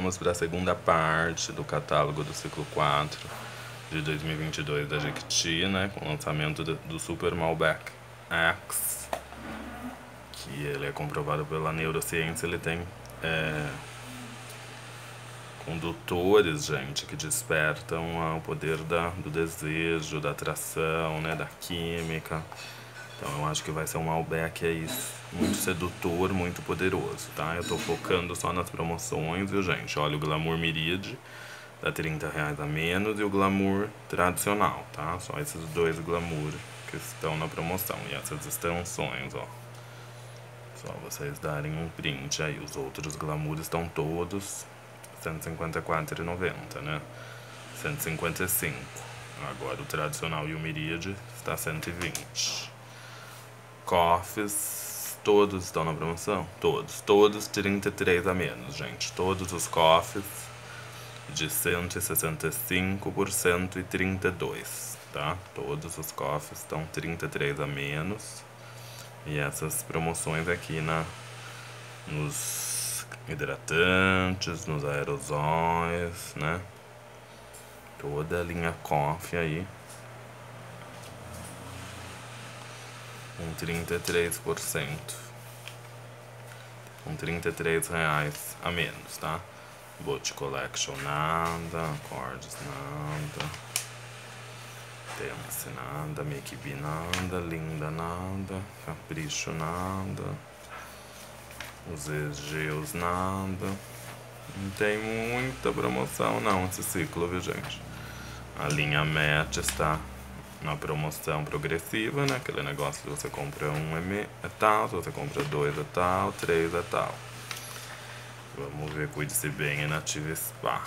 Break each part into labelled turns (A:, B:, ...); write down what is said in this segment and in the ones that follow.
A: vamos para a segunda parte do catálogo do ciclo 4 de 2022 da Jequiti, né, com o lançamento do Super Malbec X, que ele é comprovado pela neurociência. Ele tem condutores, gente, que despertam o poder do desejo, da atração, né, da química. Então eu acho que vai ser um Malbec aí muito sedutor, muito poderoso, tá? Eu tô focando só nas promoções, viu, gente? Olha, o Glamour Miride dá R$30 a menos e o Glamour tradicional, tá? Só esses dois Glamour que estão na promoção. E essas extensões, ó. Só vocês darem um print aí. Os outros Glamour estão todos R$154,90, né? 155. Agora o tradicional e o Miride está 120. Coffees, todos estão na promoção? Todos 33 a menos, gente. Todos os coffees de 165 por 132, tá? Todos os coffees estão 33 a menos. E essas promoções aqui nos hidratantes, nos aerosóis, né? Toda a linha coffee aí com 33%, com R$33 a menos, tá? Boat Collection nada, Cordes nada, Tense nada, Make Be nada, Linda nada, Capricho nada, os Egeus nada. Não tem muita promoção não esse ciclo, viu, gente? A linha Match está na promoção progressiva, né? Aquele negócio de você compra um é tal, se você compra dois é tal, três é tal. Vamos ver, Cuide-se Bem e Nativa Spa.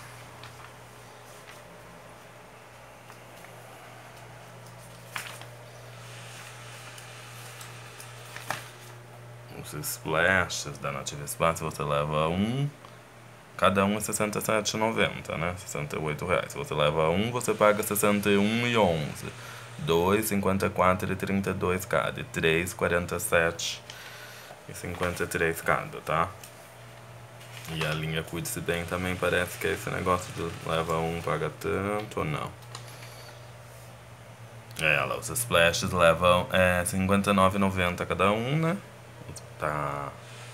A: Os splashes da Nativa Spa, se você leva um, cada um é R$67,90, né? R$68. Se você leva um, você paga R$61,11. 2, R$54,32 cada. E 3, R$47,53 cada, tá? E a linha Cuide-se Bem também parece que é esse negócio de leva um, paga tanto ou não. Lá, os splashes levam R$59,90 cada um, né? Tá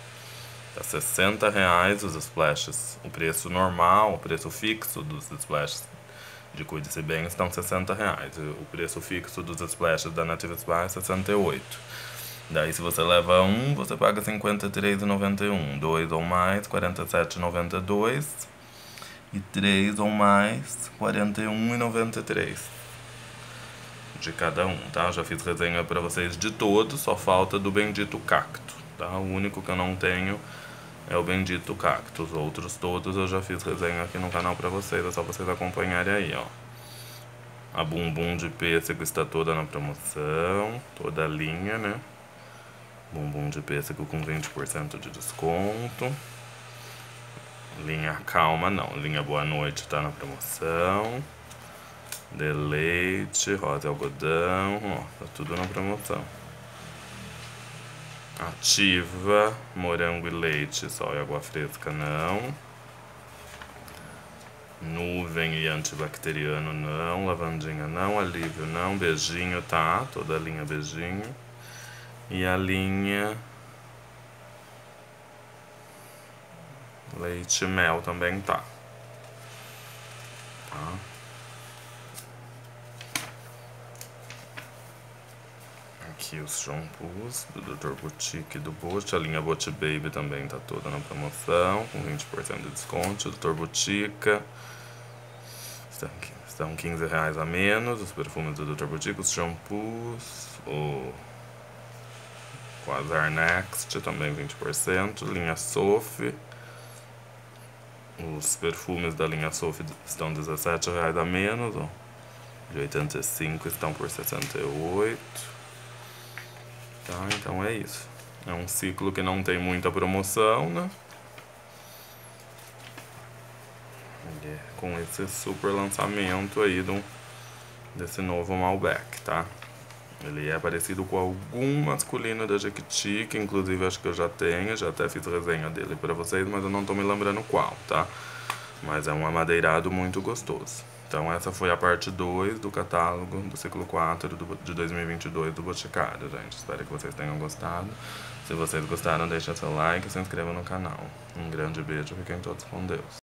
A: R$60 os splashes. O preço normal, o preço fixo dos splashes de Cuide-se Bem estão R$60. O preço fixo dos splashes da Nativa Spa é R$68. Daí se você leva um, você paga R$53,91. 2 ou mais, R$47,92. E 3 ou mais, R$41,93 de cada um, tá? Já fiz resenha pra vocês de todos, só falta do Bendito Cacto, tá? O único que eu não tenho é o Bendito Cacto. Os outros todos eu já fiz resenha aqui no canal pra vocês, é só vocês acompanharem aí, ó. A Bumbum de Pêssego está toda na promoção, toda a linha, né? Bumbum de Pêssego com 20% de desconto. Linha Calma não, linha Boa Noite tá na promoção. Deleite, rosa e algodão, ó, tá tudo na promoção. Ativa, morango e leite, sol e água fresca não. Nuvem e antibacteriano não, lavandinha não, alívio não, beijinho tá, toda a linha beijinho. E a linha leite e mel também tá. Aqui os shampoos do Dr. Boutique e do Bote. A linha Bote Baby também tá toda na promoção, com 20% de desconto. O Dr. Boutique estão R$15 a menos. Os perfumes do Dr. Boutique, os shampoos, o Quasar Next também 20%. Linha Sophie, os perfumes da linha Sophie estão R$17 a menos, ó. De 85 estão por 68. Tá, então é isso. É um ciclo que não tem muita promoção, né? Com esse super lançamento aí desse novo Malbec, tá? Ele é parecido com algum masculino da Jequiti, que inclusive acho que eu já tenho, já até fiz resenha dele pra vocês, mas eu não tô me lembrando qual, tá? Mas é um amadeirado muito gostoso. Então essa foi a parte 2 do catálogo do ciclo 4 de 2022 do Boticário, gente. Espero que vocês tenham gostado. Se vocês gostaram, deixa seu like e se inscreva no canal. Um grande beijo, fiquem todos com Deus.